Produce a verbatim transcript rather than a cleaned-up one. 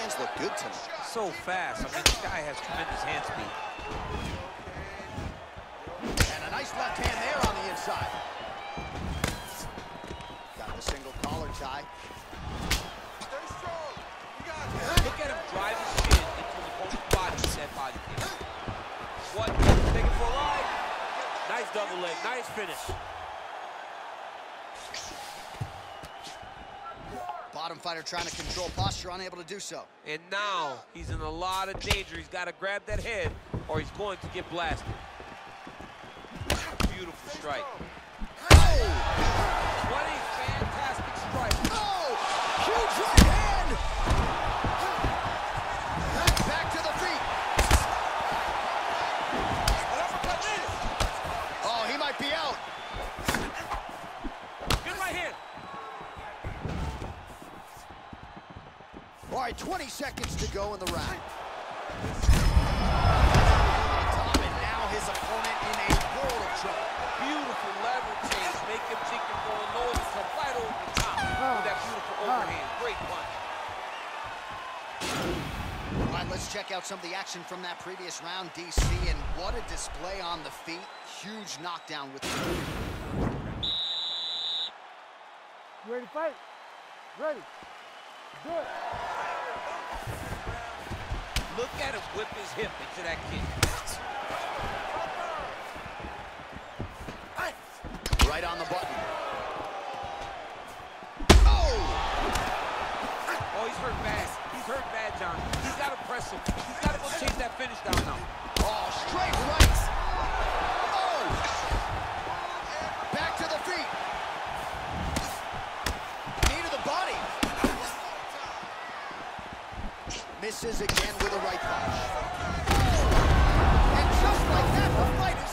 hands look good tonight. So fast. I mean, this guy has tremendous hand speed. And a nice left hand there on the inside. Got the single collar tie. Stay strong. You got it. Look at him drive his shin into the opponent's body with that body kick. What? Take it for a ride. Nice double leg. Nice finish. Bottom fighter trying to control posture, unable to do so. And now he's in a lot of danger. He's got to grab that head or he's going to get blasted. Beautiful strike. Oh! What a fantastic strike. Oh! Huge right hand! Back to the feet. Oh, he might be out. Good right hand. All right, twenty seconds to go in the round. And now his opponent in a world of trouble. Beautiful lever change. Make him think you're going low and come right over the top with that beautiful overhand. Great punch. All right, let's check out some of the action from that previous round, D C, and what a display on the feet. Huge knockdown with the You ready to fight? Ready. Do it. Look at him whip his hip into that kick. right on the button. Oh! Oh, he's hurt bad. He's hurt bad, John. He's got to press him. He's got to go chase that finish down now. Oh, straight right. Oh! Back to the feet. Knee to the body. Misses again with a right punch. And just like that, the fight is